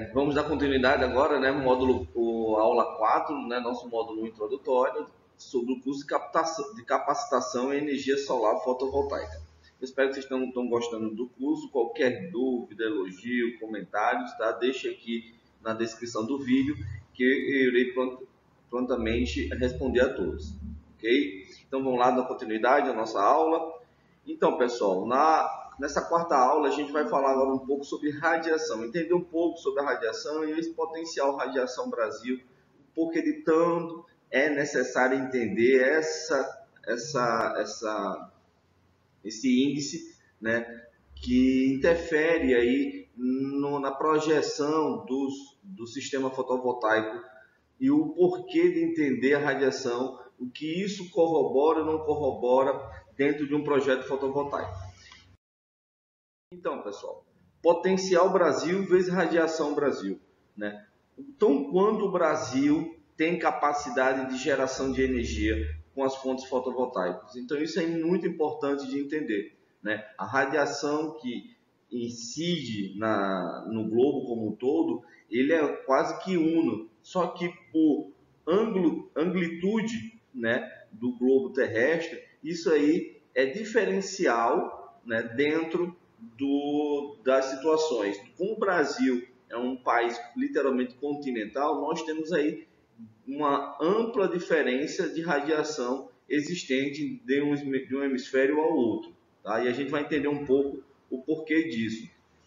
Vamos dar continuidade agora, né, aula 4, né, nosso módulo introdutório sobre o curso de capacitação em energia solar fotovoltaica. Eu espero que vocês estão gostando do curso. Qualquer dúvida, elogio, comentários, tá? Deixe aqui na descrição do vídeo que eu irei prontamente responder a todos, ok? Então vamos lá dar continuidade à nossa aula. Então, pessoal, nessa quarta aula a gente vai falar agora um pouco sobre radiação, entender um pouco sobre a radiação e esse potencial Radiação Brasil, porque de tanto é necessário entender esse índice, né, que interfere aí na projeção do sistema fotovoltaico e o porquê de entender a radiação, o que isso corrobora ou não corrobora dentro de um projeto fotovoltaico. Então, pessoal, potencial Brasil vezes radiação Brasil, né? Então, quando o Brasil tem capacidade de geração de energia com as fontes fotovoltaicas. Então, isso é muito importante de entender, né? A radiação que incide no globo como um todo, ele é quase que uno, só que por amplitude, né, do globo terrestre, isso aí é diferencial, né, dentro das situações. Como o Brasil é um país literalmente continental, nós temos aí uma ampla diferença de radiação existente de um hemisfério ao outro, tá? E a gente vai entender um pouco o porquê disso.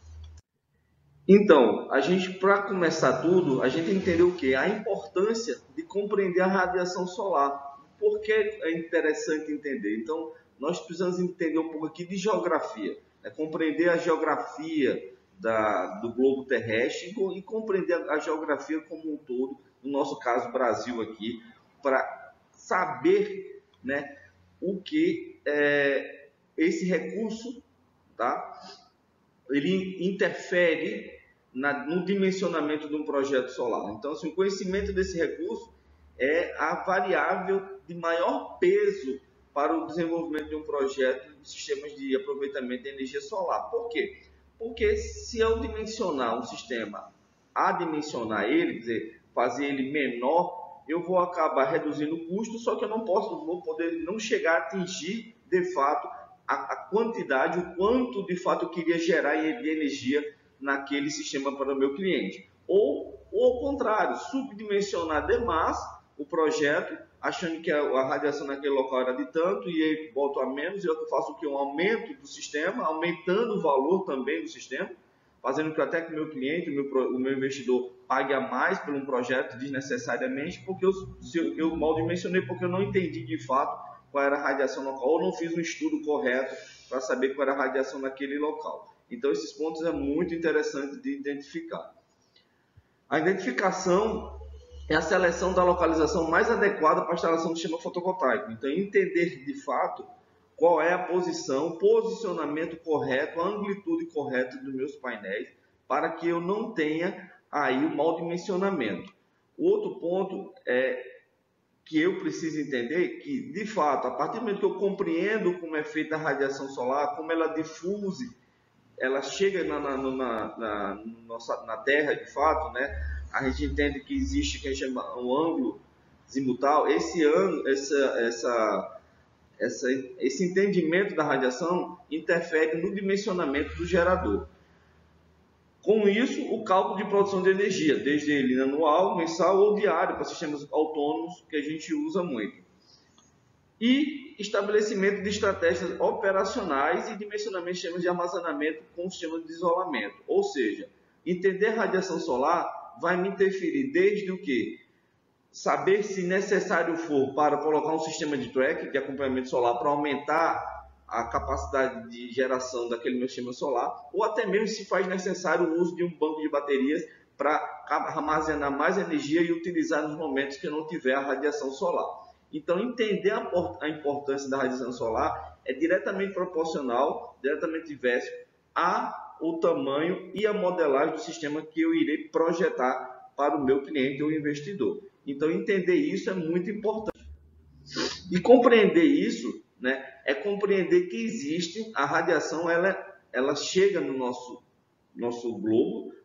Então, para começar tudo, a gente entendeu o quê? A importância de compreender a radiação solar. Por que é interessante entender? Então, nós precisamos entender um pouco aqui de geografia, compreender a geografia do globo terrestre e compreender a geografia como um todo, no nosso caso Brasil aqui, para saber, né, o que esse recurso, tá, ele interfere no dimensionamento de um projeto solar. Então, assim, o conhecimento desse recurso é a variável de maior peso para o desenvolvimento de um projeto de sistemas de aproveitamento de energia solar. Por quê? Porque se eu dimensionar um sistema, adimensionar ele, quer dizer, fazer ele menor, eu vou acabar reduzindo o custo, só que eu vou poder não chegar a atingir, de fato, a quantidade, o quanto, de fato, eu queria gerar de energia naquele sistema para o meu cliente. Ou ao contrário, subdimensionar demais o projeto, achando que a radiação naquele local era de tanto, e aí boto a menos, e eu faço o que? Um aumento do sistema, aumentando o valor também do sistema, fazendo que até que o meu cliente, o meu investidor, pague a mais por um projeto desnecessariamente, porque eu mal dimensionei, porque eu não entendi de fato qual era a radiação local, ou não fiz um estudo correto para saber qual era a radiação naquele local. Então, esses pontos é muito interessante de identificar. A identificação é a seleção da localização mais adequada para a instalação do sistema fotovoltaico. Então, entender de fato qual é a posicionamento correto, a amplitude correta dos meus painéis, para que eu não tenha aí o mau dimensionamento. O outro ponto que eu preciso entender que, de fato, a partir do momento que eu compreendo como é feita a radiação solar, como ela diffuse, ela chega na Terra, de fato, né? A gente entende que existe o que a gente chama um ângulo zimutal. Esse entendimento da radiação interfere no dimensionamento do gerador. Com isso, o cálculo de produção de energia, desde ele anual, mensal ou diário, para sistemas autônomos, que a gente usa muito. E estabelecimento de estratégias operacionais e dimensionamento de sistemas de armazenamento com sistemas de isolamento. Ou seja, entender a radiação solar vai me interferir desde o que? Saber se necessário for para colocar um sistema de tracking, de acompanhamento solar, para aumentar a capacidade de geração daquele meu sistema solar, ou até mesmo se faz necessário o uso de um banco de baterias para armazenar mais energia e utilizar nos momentos que eu não tiver a radiação solar. Então, entender a importância da radiação solar é diretamente proporcional, diretamente inverso ao tamanho e a modelagem do sistema que eu irei projetar para o meu cliente ou investidor. Então, entender isso é muito importante. E compreender isso, né, é compreender que existe a radiação, ela chega no nosso globo,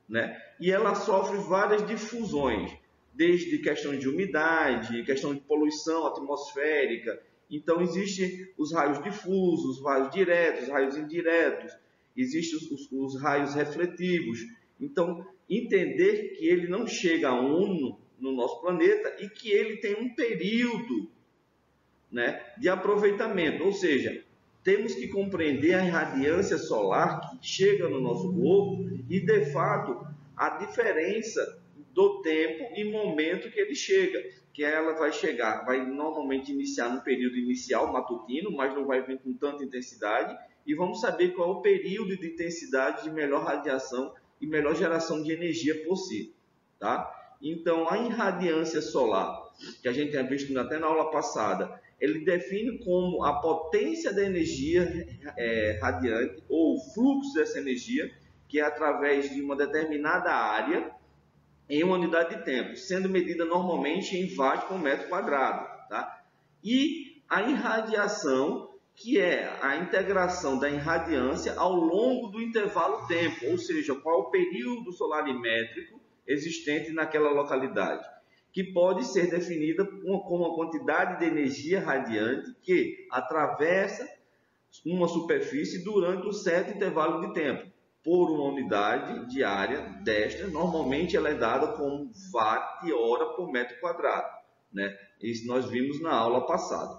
né? E ela sofre várias difusões, desde questão de umidade, questão de poluição atmosférica. Então, existem os raios difusos, os raios diretos, os raios indiretos, existem os raios refletivos. Então, entender que ele não chega a uno no nosso planeta e que ele tem um período, né, de aproveitamento, ou seja, temos que compreender a irradiância solar que chega no nosso globo e, de fato, a diferença do tempo e momento que ele chega, que ela vai chegar, vai normalmente iniciar no período inicial matutino, mas não vai vir com tanta intensidade, e vamos saber qual é o período de intensidade de melhor radiação e melhor geração de energia possível, tá? Então, a irradiância solar, que a gente tinha visto até na aula passada, ele define como a potência da energia radiante, ou o fluxo dessa energia, que é através de uma determinada área, em uma unidade de tempo, sendo medida normalmente em watts por metro quadrado. Tá? E a irradiação, que é a integração da irradiância ao longo do intervalo tempo, ou seja, qual é o período solarimétrico existente naquela localidade, que pode ser definida como a quantidade de energia radiante que atravessa uma superfície durante um certo intervalo de tempo, por uma unidade diária desta, normalmente ela é dada como watt-hora por metro quadrado, né? Isso nós vimos na aula passada.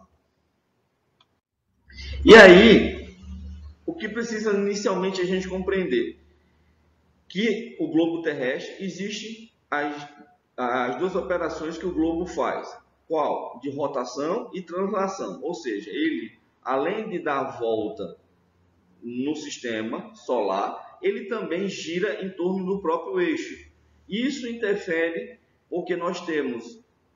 E aí, o que precisa inicialmente a gente compreender? Que o globo terrestre existe as duas operações que o globo faz. Qual? De rotação e translação. Ou seja, ele, além de dar a volta no sistema solar, ele também gira em torno do próprio eixo. Isso interfere porque nós temos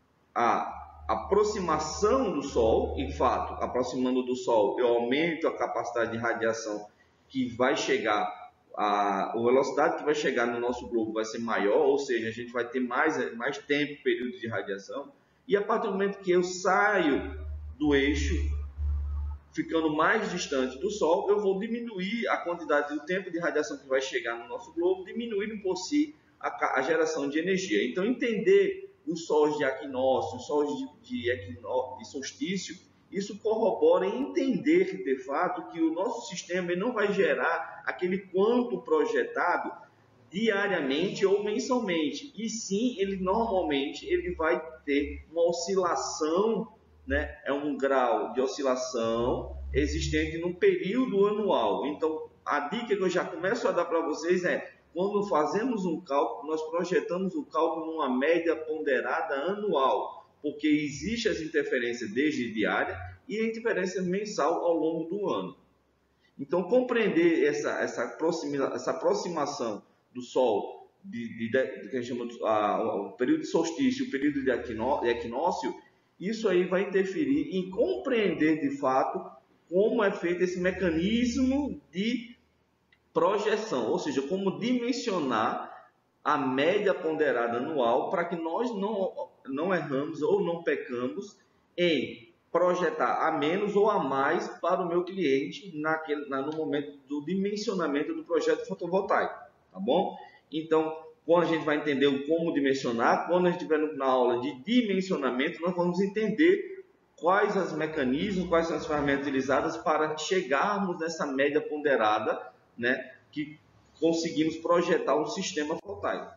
a aproximação do Sol, em fato, aproximando do Sol, eu aumento a capacidade de radiação que vai chegar, a velocidade que vai chegar no nosso globo vai ser maior, ou seja, a gente vai ter mais tempo, período de radiação, e a partir do momento que eu saio do eixo, ficando mais distante do Sol, eu vou diminuir a quantidade do tempo de radiação que vai chegar no nosso globo, diminuindo por si a geração de energia. Então, entender os sóis de equinócio, os sóis de solstício, isso corrobora em entender, de fato, que o nosso sistema ele não vai gerar aquele quanto projetado diariamente ou mensalmente, e sim, ele normalmente vai ter uma oscilação, né? É um grau de oscilação existente num período anual. Então, a dica que eu já começo a dar para vocês é, quando fazemos um cálculo, nós projetamos o cálculo numa média ponderada anual, porque existem as interferências desde diária e a interferência mensal ao longo do ano. Então, compreender essa aproximação do Sol, que a gente chama o período de solstício, o período de equinócio, isso aí vai interferir em compreender de fato como é feito esse mecanismo de projeção, ou seja, como dimensionar a média ponderada anual para que nós não erramos ou não pecamos em projetar a menos ou a mais para o meu cliente no momento do dimensionamento do projeto fotovoltaico, tá bom? Então, quando a gente vai entender o como dimensionar, quando a gente estiver na aula de dimensionamento, nós vamos entender quais os mecanismos, quais são as ferramentas utilizadas para chegarmos nessa média ponderada, né, que conseguimos projetar um sistema fotovoltaico.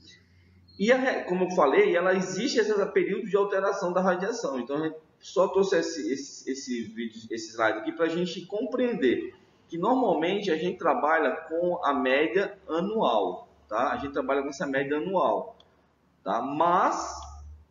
E, como eu falei, ela existe esse período de alteração da radiação. Então, a gente só trouxe esse slide aqui para a gente compreender que normalmente a gente trabalha com a média anual. Tá? A gente trabalha com essa média anual, tá? Mas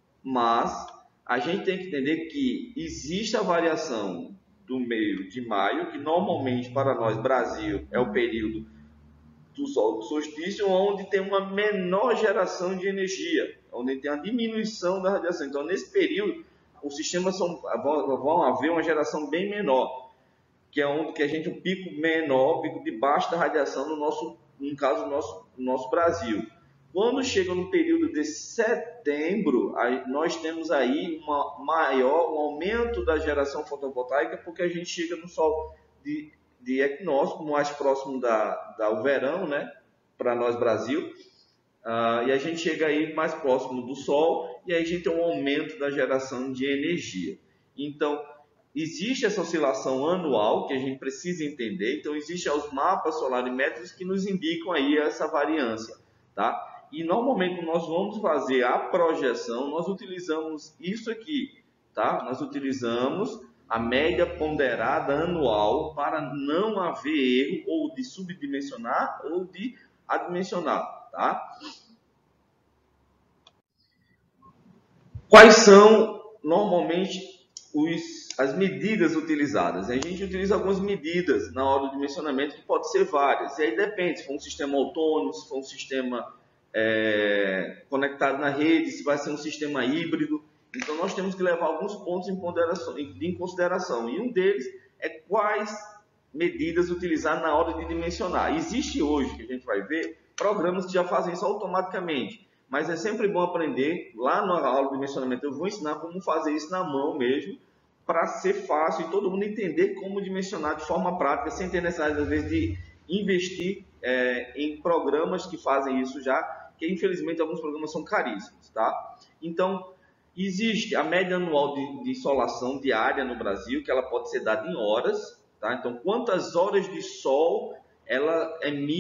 a gente tem que entender que existe a variação do mês de maio, que normalmente para nós, Brasil, é o período do Sol do solstício, onde tem uma menor geração de energia, onde tem uma diminuição da radiação. Então, nesse período, os sistemas vão haver uma geração bem menor, que é onde que a gente um pico menor, pico de baixa da radiação no caso do nosso Brasil. Quando chega no período de setembro, nós temos aí um aumento da geração fotovoltaica, porque a gente chega no Sol de equinócio, mais próximo do verão, né, para nós Brasil, e a gente chega aí mais próximo do Sol e aí a gente tem um aumento da geração de energia. Então, existe essa oscilação anual que a gente precisa entender. Então, existem os mapas solarimétricos que nos indicam aí essa variância, tá? E normalmente, quando nós vamos fazer a projeção, nós utilizamos isso aqui, tá? Nós utilizamos a média ponderada anual para não haver erro ou de subdimensionar ou de adimensionar, tá? Quais são normalmente as medidas utilizadas? A gente utiliza algumas medidas na hora do dimensionamento, que pode ser várias, e aí depende se for um sistema autônomo, se for um sistema conectado na rede, se vai ser um sistema híbrido. Então nós temos que levar alguns pontos em consideração, e um deles é quais medidas utilizar na hora de dimensionar. Existe hoje, que a gente vai ver, programas que já fazem isso automaticamente, mas é sempre bom aprender. Lá na aula de dimensionamento eu vou ensinar como fazer isso na mão mesmo, para ser fácil e todo mundo entender como dimensionar de forma prática, sem ter necessidade, às vezes, de investir em programas que fazem isso já, que infelizmente alguns programas são caríssimos, tá? Então, existe a média anual de insolação diária no Brasil, que ela pode ser dada em horas, tá? Então, quantas horas de sol ela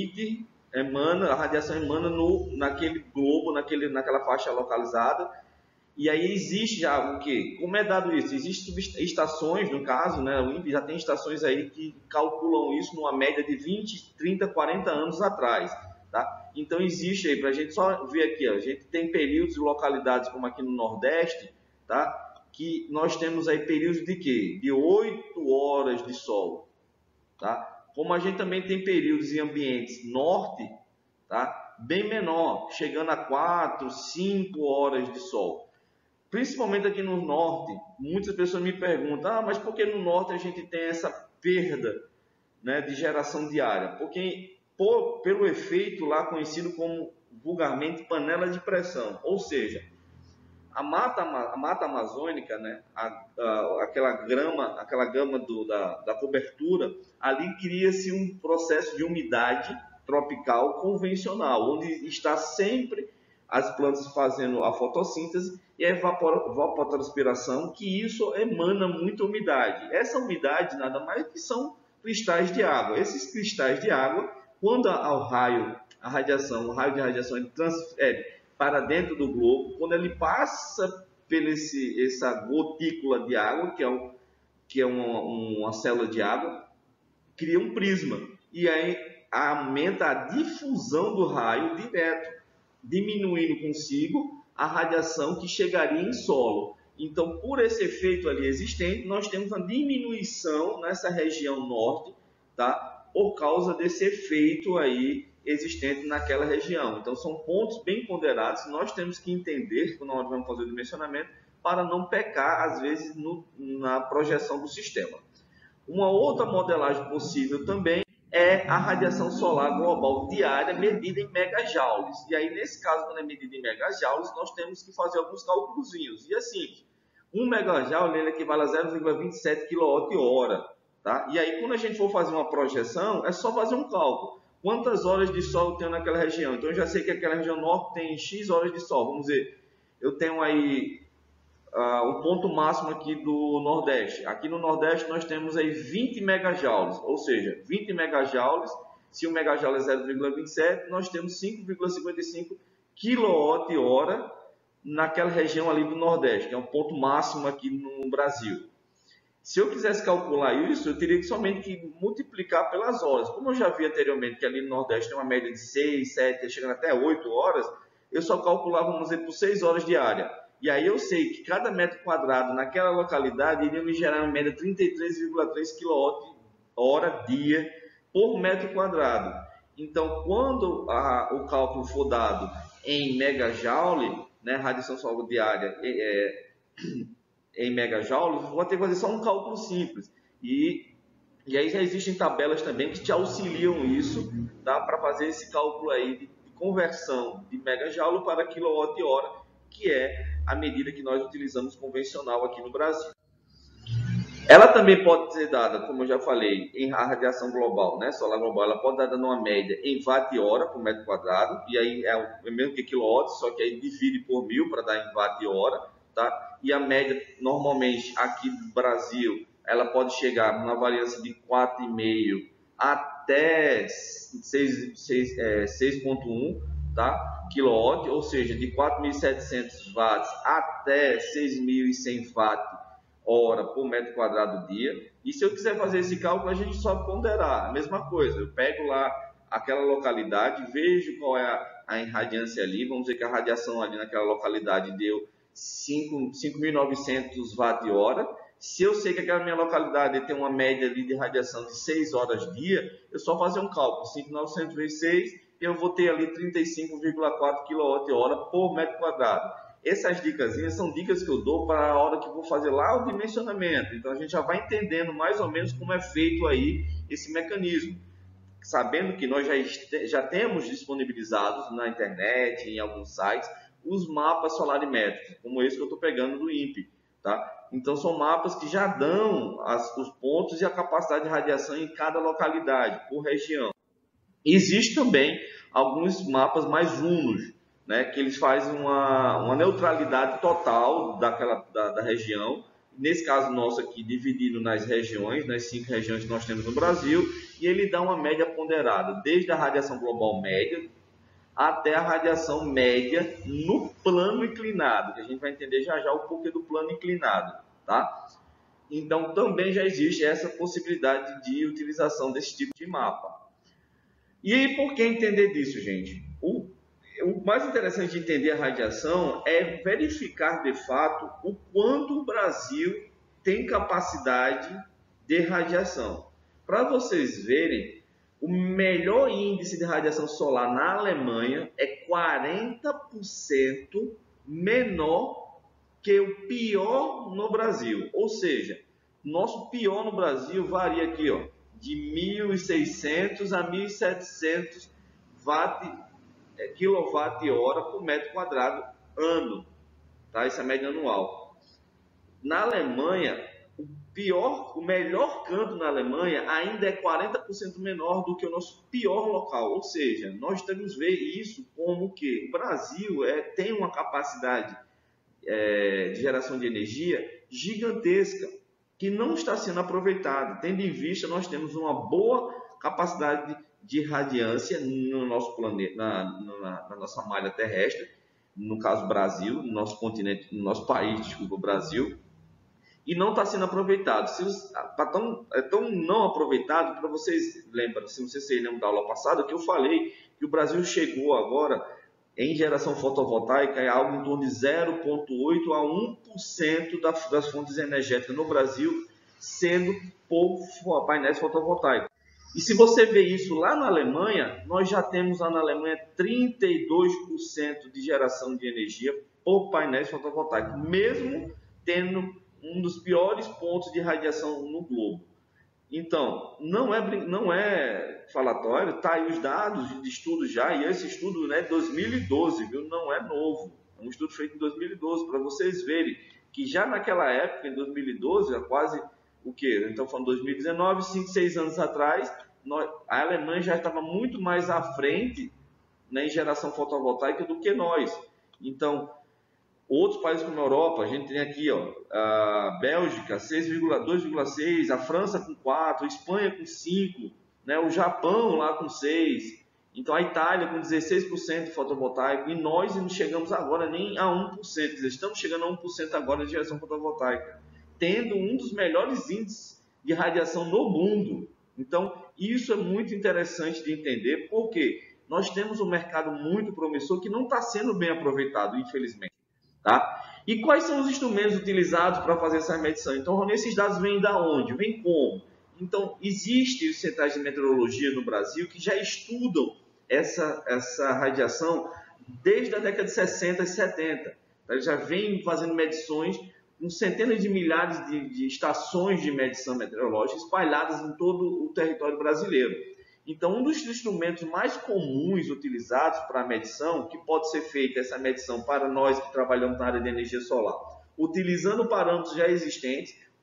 a radiação emana naquele globo, naquela faixa localizada. E aí existe já o quê? Como é dado isso? Existem estações, no caso, né? O INPE já tem estações aí que calculam isso numa média de 20, 30, 40 anos atrás, tá? Então existe aí, para a gente só ver aqui, ó, a gente tem períodos e localidades como aqui no Nordeste, tá? Que nós temos aí períodos de quê? De 8 horas de sol, tá? Como a gente também tem períodos em ambientes norte, tá? Bem menor, chegando a 4, 5 horas de sol. Principalmente aqui no norte, muitas pessoas me perguntam, mas por que no norte a gente tem essa perda, né, de geração diária? Porque pelo efeito lá conhecido como vulgarmente panela de pressão, ou seja, a mata amazônica, né, aquela gama da cobertura, ali cria-se um processo de umidade tropical convencional, onde está sempre as plantas fazendo a fotossíntese e a evapotranspiração, que isso emana muita umidade. Essa umidade nada mais que são cristais de água. Esses cristais de água, quando o raio de radiação ele transfere para dentro do globo, quando ele passa por essa gotícula de água, que é uma célula de água, cria um prisma. E aí aumenta a difusão do raio direto, diminuindo consigo a radiação que chegaria em solo. Então, por esse efeito ali existente, nós temos uma diminuição nessa região norte, tá? Por causa desse efeito aí existente naquela região. Então, são pontos bem ponderados que nós temos que entender quando nós vamos fazer o dimensionamento, para não pecar, às vezes, na projeção do sistema. Uma outra modelagem possível também é a radiação solar global diária medida em megajoules. E aí, nesse caso, quando é medida em megajoules, nós temos que fazer alguns cálculozinhos. E assim, 1 megajoule ele equivale a 0,27 kWh. Tá? E aí, quando a gente for fazer uma projeção, é só fazer um cálculo. Quantas horas de sol eu tenho naquela região? Então, eu já sei que aquela região norte tem X horas de sol. Vamos dizer, eu tenho aí o ponto máximo aqui do Nordeste. Aqui no Nordeste nós temos aí 20 megajoules, ou seja, 20 megajoules, se o megajoule é 0,27, nós temos 5,55 kWh naquela região ali do Nordeste, que é um ponto máximo aqui no Brasil. Se eu quisesse calcular isso, eu teria que somente que multiplicar pelas horas. Como eu já vi anteriormente que ali no Nordeste tem uma média de 6, 7, chegando até 8 horas, eu só calculava, vamos dizer, por 6 horas diária. E aí eu sei que cada metro quadrado naquela localidade iria me gerar uma média de 33,3 kWh dia por metro quadrado. Então, quando o cálculo for dado em megajoule, né, radiação solar diária em megajoules, vou ter que fazer só um cálculo simples. E aí já existem tabelas também que te auxiliam isso, tá, para fazer esse cálculo aí de conversão de megajoule para quilowatt-hora, que é a medida que nós utilizamos convencional aqui no Brasil. Ela também pode ser dada, como eu já falei, em radiação global, né? Solar global, ela pode dar dada numa média em watt-hora por metro quadrado, e aí é o mesmo que quilowatt, só que aí divide por 1000 para dar em watt-hora, tá? E a média, normalmente, aqui do Brasil, ela pode chegar na variância de 4,5 até 6,1, tá? Quilowatt, ou seja, de 4.700 watts até 6.100 watts hora por metro quadrado dia. E se eu quiser fazer esse cálculo, a gente só ponderar. A mesma coisa, eu pego lá aquela localidade, vejo qual é a irradiância ali, vamos dizer que a radiação ali naquela localidade deu 5.900 watt-hora. Se eu sei que aquela minha localidade tem uma média ali de radiação de 6 horas dia, eu só fazer um cálculo, 5.900 vezes 6, eu vou ter ali 35,4 kWh por metro quadrado. Essas dicas são dicas que eu dou para a hora que eu vou fazer lá o dimensionamento. Então a gente já vai entendendo mais ou menos como é feito aí esse mecanismo. Sabendo que nós já temos disponibilizados na internet, em alguns sites, os mapas solarimétricos, como esse que eu estou pegando do INPE. Tá? Então são mapas que já dão os pontos e a capacidade de radiação em cada localidade, por região. Existem também alguns mapas mais unos, né, que eles fazem uma neutralidade total da região, nesse caso nosso aqui, dividido nas regiões, nas 5 regiões que nós temos no Brasil, e ele dá uma média ponderada, desde a radiação global média até a radiação média no plano inclinado, que a gente vai entender já já o porquê do plano inclinado, tá? Então também já existe essa possibilidade de utilização desse tipo de mapa. E por que entender disso, gente? O mais interessante de entender a radiação é verificar de fato o quanto o Brasil tem capacidade de radiação. Para vocês verem, o melhor índice de radiação solar na Alemanha é 40% menor que o pior no Brasil. Ou seja, nosso pior no Brasil varia aqui, ó, de 1.600 a 1.700 kWh por metro quadrado ano, tá? Isso é a média anual. Na Alemanha, o melhor canto na Alemanha ainda é 40% menor do que o nosso pior local, ou seja, nós temos que ver isso como que o Brasil tem uma capacidade de geração de energia gigantesca, que não está sendo aproveitada, tendo em vista nós temos uma boa capacidade de radiância no nosso planeta, na nossa malha terrestre, no caso Brasil, no nosso continente, no nosso país, desculpa, Brasil, e não está sendo aproveitado. É tão não aproveitado, para vocês lembram, se vocês se lembram da aula passada, que eu falei que o Brasil chegou agora em geração fotovoltaica é algo em torno de 0,8 a 1% das fontes energéticas no Brasil sendo por painéis fotovoltaicos. E se você vê isso lá na Alemanha, nós já temos lá na Alemanha 32% de geração de energia por painéis fotovoltaicos, mesmo tendo um dos piores pontos de radiação no globo. Então, não é falatório, tá aí os dados de estudos já, e esse estudo é de 2012, viu? Não é novo, é um estudo feito em 2012, para vocês verem que já naquela época, em 2012, é quase o quê? Então, falando 2019, 5, 6 anos atrás, a Alemanha já estava muito mais à frente, né, em geração fotovoltaica do que nós. Então, outros países como a Europa, a gente tem aqui, ó, a Bélgica 2,6, a França com 4, a Espanha com 5, né, o Japão lá com 6, então a Itália com 16% de fotovoltaico, e nós não chegamos agora nem a 1%, estamos chegando a 1% agora de geração fotovoltaica, tendo um dos melhores índices de radiação no mundo. Então, isso é muito interessante de entender, porque nós temos um mercado muito promissor que não está sendo bem aproveitado, infelizmente. Tá? E quais são os instrumentos utilizados para fazer essa medição? Então, Rony, esses dados vêm da onde? Vêm como? Então, existem os centrais de meteorologia no Brasil que já estudam essa radiação desde a década de 60 e 70. Eles já vêm fazendo medições com centenas de milhares de estações de medição meteorológica espalhadas em todo o território brasileiro. Então, um dos instrumentos mais comuns utilizados para a medição, que pode ser feita essa medição para nós que trabalhamos na área de energia solar, utilizando parâmetros já existentes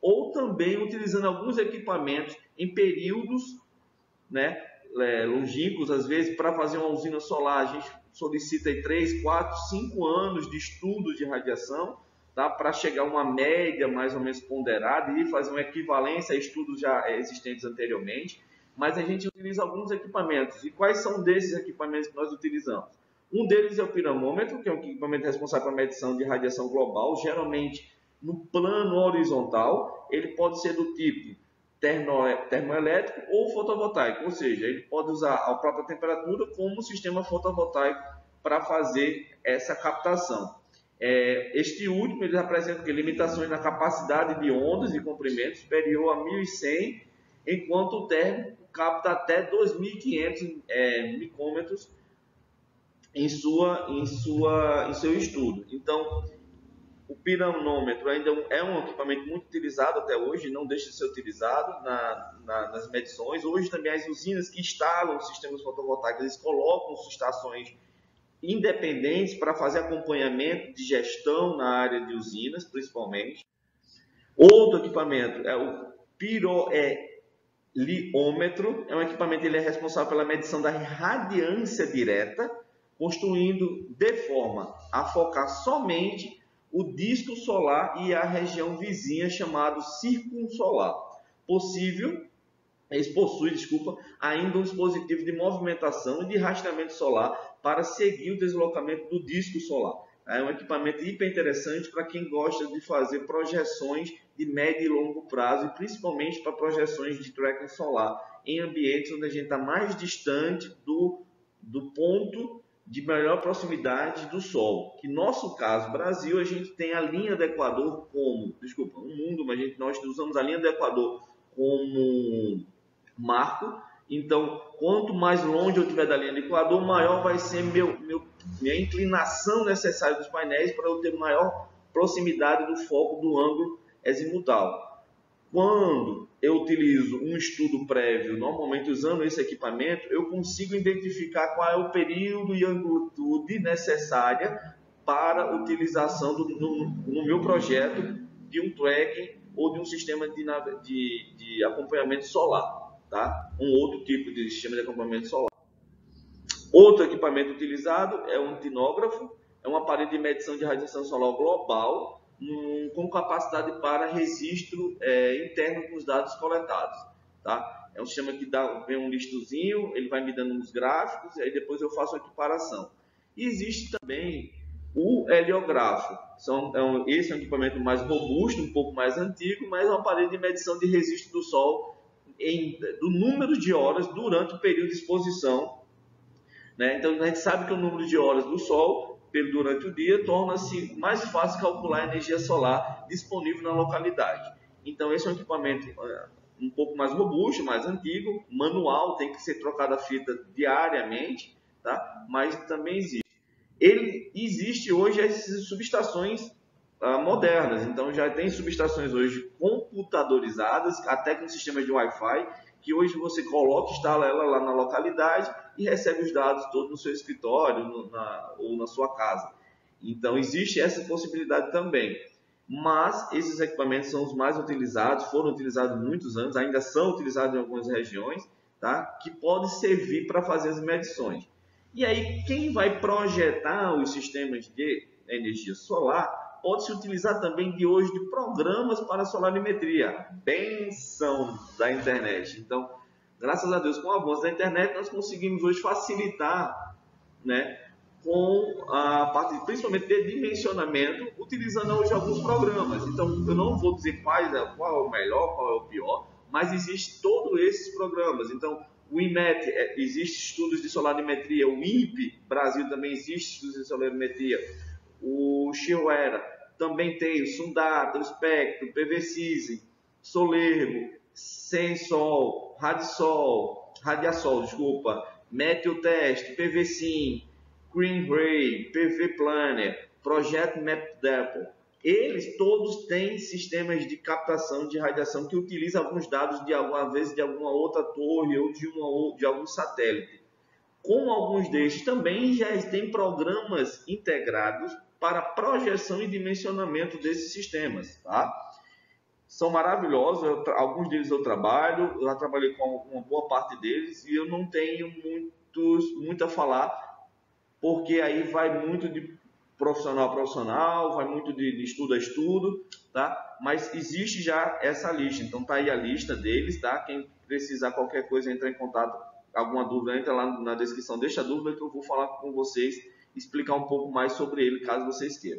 ou também utilizando alguns equipamentos em períodos, né, longínquos, às vezes, para fazer uma usina solar. A gente solicita aí 3, 4, 5 anos de estudos de radiação, tá, para chegar a uma média mais ou menos ponderada e fazer uma equivalência a estudos já existentes anteriormente. Mas a gente utiliza alguns equipamentos. E quais são desses equipamentos que nós utilizamos? Um deles é o piramômetro, que é um equipamento responsável pela medição de radiação global, geralmente no plano horizontal. Ele pode ser do tipo termoelétrico ou fotovoltaico, ou seja, ele pode usar a própria temperatura como sistema fotovoltaico para fazer essa captação. Este último ele apresenta limitações na capacidade de ondas e comprimentos superior a 1.100, enquanto o térmico capta até 2.500 micômetros em seu estudo. Então, o piranômetro ainda é um equipamento muito utilizado até hoje, não deixa de ser utilizado nas medições. Hoje também as usinas que instalam sistemas fotovoltaicos, eles colocam estações independentes para fazer acompanhamento de gestão na área de usinas, principalmente. Outro equipamento é o piroeliômetro, é um equipamento ele é responsável pela medição da radiância direta, construindo de forma a focar somente o disco solar e a região vizinha, chamado círculo solar. Eles possuem, ainda um dispositivo de movimentação e de rastreamento solar para seguir o deslocamento do disco solar. É um equipamento hiper interessante para quem gosta de fazer projeções de médio e longo prazo, e principalmente para projeções de tracking solar em ambientes onde a gente está mais distante do ponto de maior proximidade do Sol. Que no nosso caso, Brasil, a gente tem a linha do Equador como, nós usamos a linha do Equador como marco. Então, quanto mais longe eu estiver da linha do Equador, maior vai ser minha inclinação necessária dos painéis para eu ter maior proximidade do foco do ângulo azimutal. Quando eu utilizo um estudo prévio, normalmente usando esse equipamento, eu consigo identificar qual é o período e amplitude necessária para a utilização no meu projeto de um tracking ou de um sistema de acompanhamento solar, tá? Um outro tipo de sistema de acompanhamento solar. Outro equipamento utilizado é um antinógrafo, é um aparelho de medição de radiação solar global, com capacidade para registro interno dos dados coletados, tá? É um sistema que vem um listozinho, ele vai me dando uns gráficos, e aí depois eu faço a equiparação. E existe também o heliógrafo. Esse é um equipamento mais robusto, um pouco mais antigo, mas é um aparelho de medição de registro do Sol do número de horas durante o período de exposição, né? Então, a gente sabe que o número de horas do Sol durante o dia torna-se mais fácil calcular a energia solar disponível na localidade. Então, esse é um equipamento um pouco mais robusto, mais antigo, manual, tem que ser trocada a fita diariamente, tá? Mas também existe hoje essas subestações modernas. Então, já tem subestações hoje computadorizadas, até com sistemas de Wi-Fi, que hoje você instala ela lá na localidade e recebe os dados todos no seu escritório ou na sua casa. Então, existe essa possibilidade também. Mas esses equipamentos são os mais utilizados, foram utilizados há muitos anos, ainda são utilizados em algumas regiões, tá? Que podem servir para fazer as medições. E aí, quem vai projetar os sistemas de energia solar pode se utilizar também de programas para solarimetria, benção da internet. Então, graças a Deus, com o avanço da internet, nós conseguimos hoje facilitar, né, com a parte, principalmente de dimensionamento, utilizando hoje alguns programas. Então, eu não vou dizer qual é o melhor, qual é o pior, mas existem todos esses programas. Então, o IMET, existe estudos de solarimetria, o INPE, Brasil também existe estudos de solarimetria, o Chihuahua também tem, o Sundata, o Spectro, o PVSISM, Solergo, Sensol, Radiasol, Meteotest, PVSIM, Greenray, PV Planner, Projeto MapDepot. Eles todos têm sistemas de captação de radiação que utilizam alguns dados de alguma outra torre ou de algum satélite. Como alguns destes também já têm programas integrados para projeção e dimensionamento desses sistemas, tá? são maravilhosos, alguns deles eu trabalho, eu já trabalhei com uma boa parte deles e eu não tenho muito a falar, porque aí vai muito de profissional a profissional, vai muito de estudo a estudo, tá? Mas existe já essa lista, então tá aí a lista deles, tá? Quem precisar qualquer coisa, entrar em contato, alguma dúvida, entra lá na descrição, deixa a dúvida que eu vou falar com vocês, explicar um pouco mais sobre ele, caso vocês queiram.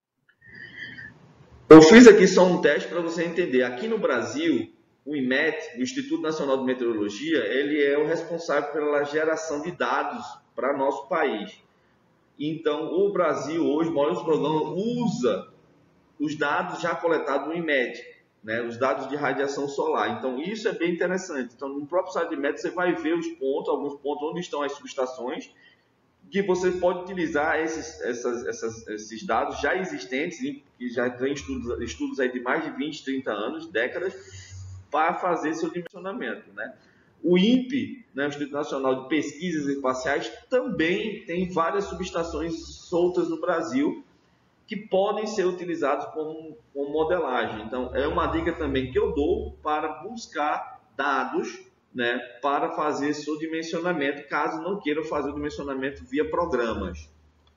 Eu fiz aqui só um teste para você entender. Aqui no Brasil, o IMET, o Instituto Nacional de Meteorologia, ele é o responsável pela geração de dados para nosso país. Então, o Brasil hoje, o maior programa, usa os dados já coletados no IMET, né? Os dados de radiação solar. Então, isso é bem interessante. Então, no próprio site do IMET, você vai ver os pontos, alguns pontos onde estão as subestações, que você pode utilizar esses dados já existentes, que já tem estudos aí de mais de 20, 30 anos, décadas, para fazer seu dimensionamento, né? O INPE, né, o Instituto Nacional de Pesquisas Espaciais, também tem várias subestações soltas no Brasil que podem ser utilizadas como modelagem. Então, é uma dica também que eu dou para buscar dados, né, para fazer seu dimensionamento, caso não queira fazer o dimensionamento via programas.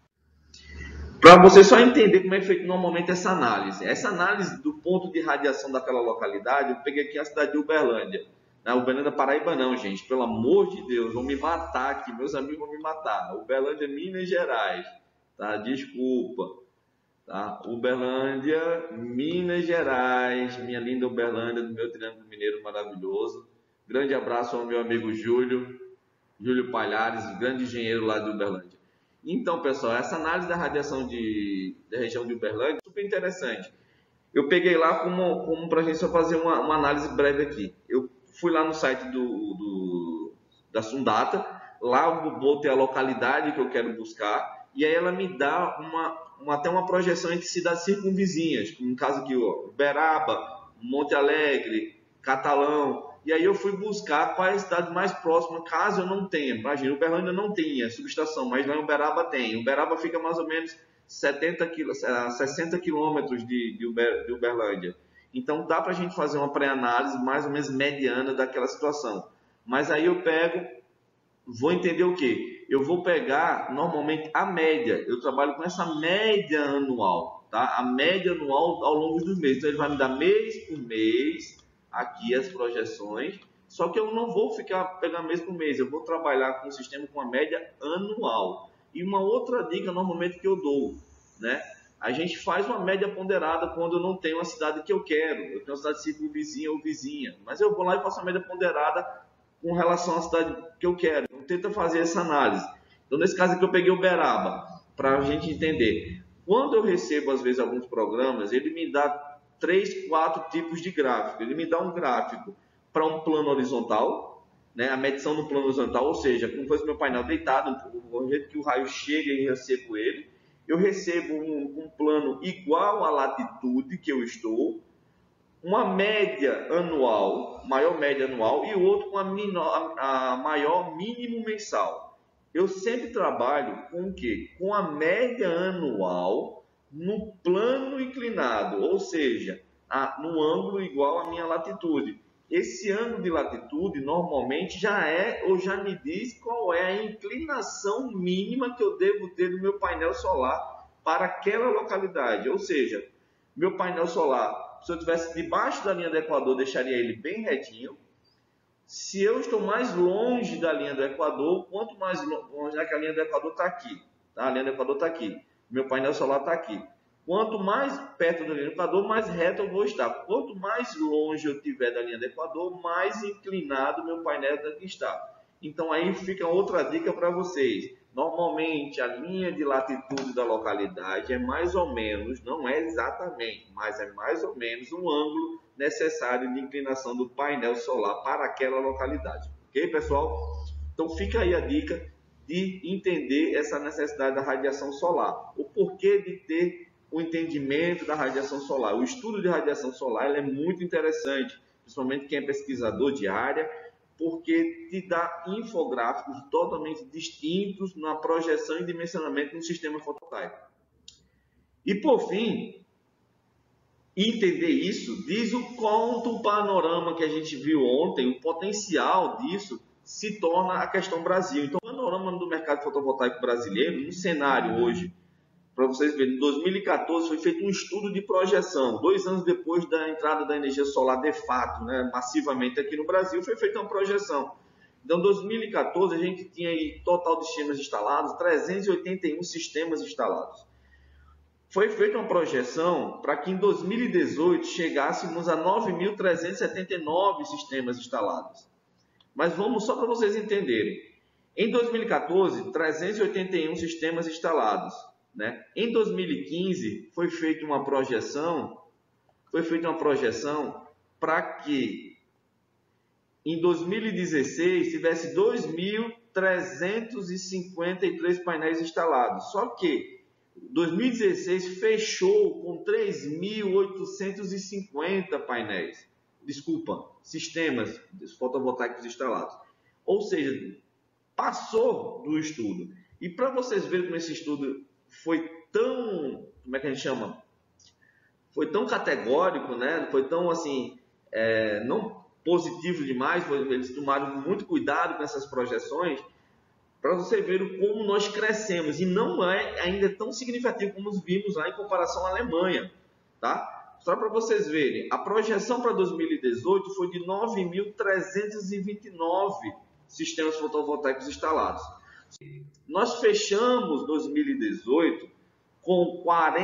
Para você só entender como é feito normalmente essa análise. Essa análise do ponto de radiação daquela localidade, eu peguei aqui a cidade de Uberlândia. Uberlândia, Paraíba não, gente. Pelo amor de Deus, vão me matar aqui. Meus amigos vão me matar. Uberlândia, Minas Gerais. Tá? Desculpa. Tá? Uberlândia, Minas Gerais. Minha linda Uberlândia, do meu Triângulo Mineiro maravilhoso. Grande abraço ao meu amigo Júlio Palhares, grande engenheiro lá de Uberlândia. Então, pessoal, essa análise da radiação da região de Uberlândia é super interessante. Eu peguei lá como para a gente só fazer uma análise breve aqui. Eu fui lá no site da Sundata, lá eu botei a localidade que eu quero buscar, e aí ela me dá até uma projeção entre cidades circunvizinhas, no caso aqui, Uberaba, Monte Alegre, Catalão, e aí eu fui buscar qual é a cidade mais próxima, caso eu não tenha. Imagina, Uberlândia não tinha subestação, mas lá em Uberaba tem. Uberaba fica mais ou menos 60 quilômetros de Uberlândia. Então, dá para a gente fazer uma pré-análise mais ou menos mediana daquela situação. Mas aí eu vou entender o quê? Eu vou pegar, normalmente, a média. Eu trabalho com essa média anual, tá? A média anual ao longo dos meses. Então, ele vai me dar mês por mês, aqui as projeções. Só que eu não vou pegar mês por mês. Eu vou trabalhar com um sistema com a média anual. E uma outra dica, normalmente, que eu dou, né? A gente faz uma média ponderada quando eu não tenho a cidade que eu quero. Eu tenho uma cidade circunvizinha ou vizinha. Mas eu vou lá e faço uma média ponderada com relação à cidade que eu quero. Então, tenta fazer essa análise. Então, nesse caso aqui, eu peguei Uberaba, para a gente entender. Quando eu recebo, às vezes, alguns programas, ele me dá 3, 4 tipos de gráfico. Ele me dá um gráfico para um plano horizontal, né? A medição do plano horizontal, ou seja, como fosse meu painel deitado, o jeito que o raio chega e recebo ele. Eu recebo um plano igual à latitude que eu estou, uma média anual, maior média anual, e o outro com a maior mínimo mensal. Eu sempre trabalho com o quê? Com a média anual no plano inclinado, ou seja, no ângulo igual à minha latitude. Esse ângulo de latitude normalmente já me diz qual é a inclinação mínima que eu devo ter no meu painel solar para aquela localidade. Ou seja, meu painel solar, se eu estivesse debaixo da linha do Equador, deixaria ele bem retinho. Se eu estou mais longe da linha do Equador, quanto mais longe, que a linha do Equador está aqui, tá? A linha do Equador está aqui, meu painel solar está aqui. Quanto mais perto da linha do Equador, mais reto eu vou estar. Quanto mais longe eu estiver da linha do Equador, mais inclinado meu painel tem que estar. Então aí fica outra dica para vocês. Normalmente a linha de latitude da localidade é mais ou menos, não é exatamente, mas é mais ou menos um ângulo necessário de inclinação do painel solar para aquela localidade. Ok, pessoal? Então fica aí a dica de entender essa necessidade da radiação solar. O porquê de ter o entendimento da radiação solar. O estudo de radiação solar é muito interessante, principalmente quem é pesquisador de área, porque te dá infográficos totalmente distintos na projeção e dimensionamento do sistema fotovoltaico. E por fim, entender isso, diz o quanto o panorama que a gente viu ontem, o potencial disso, se torna a questão Brasil. Então, o panorama do mercado fotovoltaico brasileiro, no cenário hoje, para vocês verem, em 2014 foi feito um estudo de projeção, 2 anos depois da entrada da energia solar de fato, né, massivamente aqui no Brasil, foi feita uma projeção. Então, em 2014, a gente tinha aí total de sistemas instalados, 381 sistemas instalados. Foi feita uma projeção para que em 2018 chegássemos a 9.379 sistemas instalados. Mas vamos só para vocês entenderem. Em 2014, 381 sistemas instalados, né? Em 2015, foi feita uma projeção para que em 2016 tivesse 2.353 painéis instalados. Só que 2016 fechou com 3.850 painéis. Desculpa, sistemas fotovoltaicos instalados. Ou seja, passou do estudo. E para vocês verem como esse estudo foi tão, como é que a gente chama? Foi tão categórico, né? Foi tão assim, não positivo demais, eles tomaram muito cuidado com essas projeções, para você ver como nós crescemos, e não é ainda tão significativo como vimos lá em comparação à Alemanha, tá? Só para vocês verem, a projeção para 2018 foi de 9.329 sistemas fotovoltaicos instalados. Nós fechamos 2018 com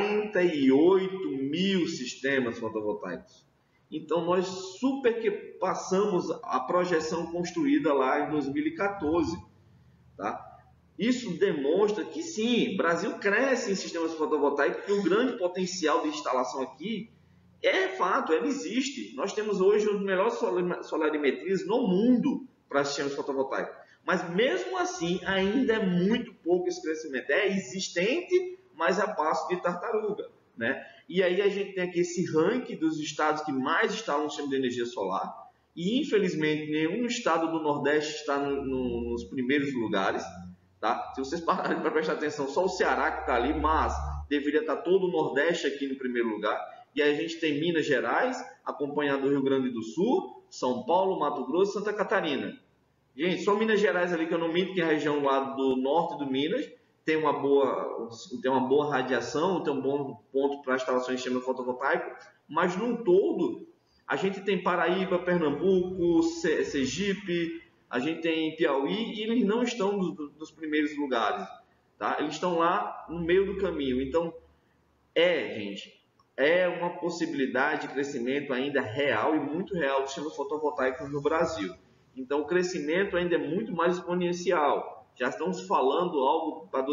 48 mil sistemas fotovoltaicos. Então, nós super que passamos a projeção construída lá em 2014. Tá? Isso demonstra que sim, o Brasil cresce em sistemas fotovoltaicos, e o grande potencial de instalação aqui é fato, ele existe. Nós temos hoje os melhores solarimetrias no mundo para sistemas fotovoltaicos. Mas mesmo assim, ainda é muito pouco esse crescimento. É existente, mas a passo de tartaruga, né? E aí a gente tem aqui esse ranking dos estados que mais instalam um sistema de energia solar. E infelizmente nenhum estado do Nordeste está nos primeiros lugares, tá? Se vocês pararem para prestar atenção, só o Ceará que está ali, mas deveria estar todo o Nordeste aqui no primeiro lugar. E aí a gente tem Minas Gerais, acompanhado do Rio Grande do Sul, São Paulo, Mato Grosso e Santa Catarina. Gente, só Minas Gerais ali, que eu não minto, que é a região lá do norte do Minas, tem uma boa radiação, tem um bom ponto para instalações de sistema fotovoltaico, mas num todo, a gente tem Paraíba, Pernambuco, Sergipe, a gente tem Piauí, e eles não estão nos primeiros lugares, tá? Eles estão lá no meio do caminho. Então, gente, é uma possibilidade de crescimento ainda real e muito real dos sistemas fotovoltaicos no Brasil. Então, o crescimento ainda é muito mais exponencial. Já estamos falando algo para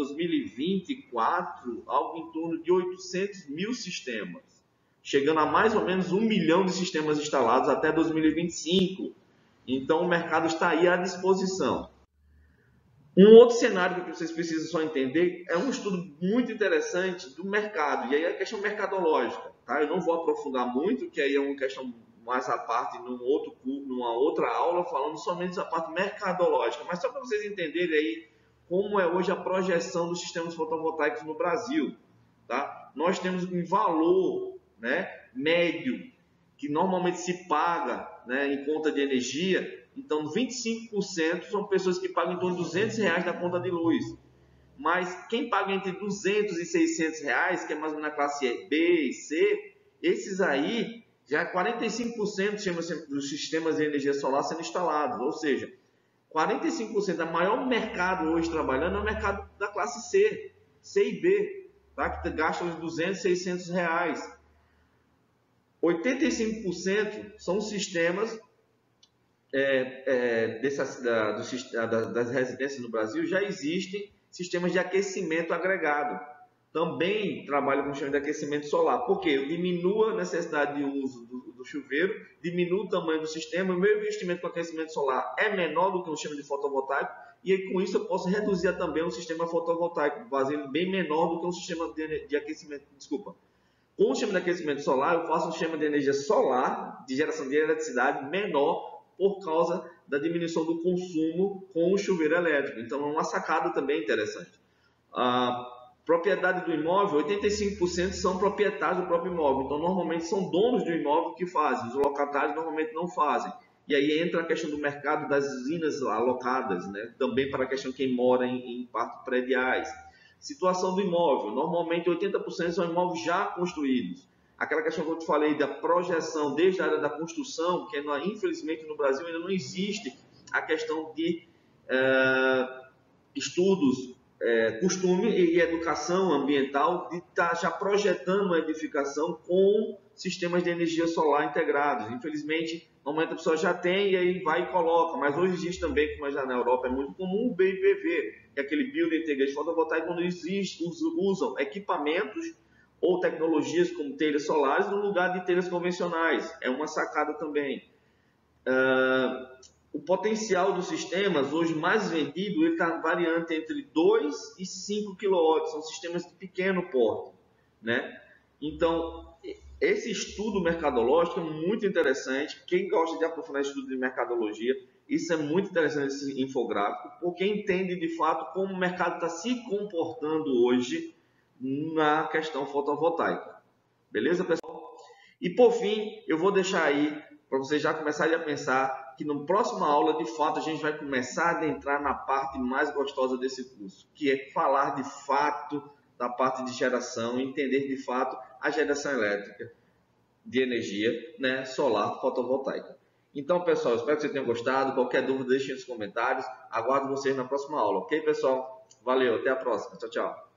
2024, algo em torno de 800 mil sistemas, chegando a mais ou menos 1 milhão de sistemas instalados até 2025. Então, o mercado está aí à disposição. Um outro cenário que vocês precisam só entender é um estudo muito interessante do mercado, e aí é a questão mercadológica. Tá? Eu não vou aprofundar muito, que aí é uma questão mais à parte, numa outra aula, falando somente da parte mercadológica, mas só para vocês entenderem aí como é hoje a projeção dos sistemas fotovoltaicos no Brasil. Tá? Nós temos um valor, né, médio que normalmente se paga, né, em conta de energia. Então, 25% são pessoas que pagam em torno de R$200 na conta de luz. Mas quem paga entre R$200 e R$600, que é mais ou menos na classe B e C, esses aí já 45% dos sistemas de energia solar sendo instalados. Ou seja, 45% do maior mercado hoje trabalhando é o mercado da classe C, C e B, tá? Que gasta uns R$200, R$600. 85% são sistemas das residências no Brasil, já existem sistemas de aquecimento agregado. Também trabalham com o sistema de aquecimento solar. Por quê? Diminua a necessidade de uso do chuveiro, diminui o tamanho do sistema, o meu investimento com aquecimento solar é menor do que um sistema de fotovoltaico, e aí, com isso eu posso reduzir também um sistema fotovoltaico, fazendo bem menor do que um sistema de aquecimento, Com o sistema de aquecimento solar, eu faço um sistema de energia solar, de geração de eletricidade, menor por causa da diminuição do consumo com o chuveiro elétrico. Então, é uma sacada também interessante. Propriedade do imóvel, 85% são proprietários do próprio imóvel. Então, normalmente são donos do imóvel que fazem. Os locatários normalmente não fazem. E aí entra a questão do mercado das usinas alocadas, né? Também para a questão de quem mora em parques prediais. Situação do imóvel, normalmente 80% são imóveis já construídos. Aquela questão que eu te falei da projeção desde a área da construção, que infelizmente no Brasil ainda não existe a questão de estudos, costume e educação ambiental de estar já projetando uma edificação com sistemas de energia solar integrados. Infelizmente, normalmente a pessoa já tem e aí vai e coloca, mas hoje existe também, como já na Europa é muito comum, o BIPV, que é aquele Building Integrated Photovoltaic, quando usam equipamentos ou tecnologias como telhas solares no lugar de telhas convencionais. É uma sacada também. O potencial dos sistemas, hoje mais vendido, ele está variando entre 2 e 5 kW, são sistemas de pequeno porte, né? Então, esse estudo mercadológico é muito interessante. Quem gosta de aprofundar estudo de mercadologia, isso é muito interessante, esse infográfico, porque entende de fato como o mercado está se comportando hoje na questão fotovoltaica. Beleza, pessoal? E por fim, eu vou deixar aí para vocês já começarem a pensar que na próxima aula, de fato, a gente vai começar a adentrar na parte mais gostosa desse curso, que é falar de fato da parte de geração, entender de fato a geração elétrica de energia, né, solar fotovoltaica. Então, pessoal, espero que vocês tenham gostado. Qualquer dúvida, deixem nos comentários. Aguardo vocês na próxima aula, ok, pessoal? Valeu, até a próxima. Tchau, tchau.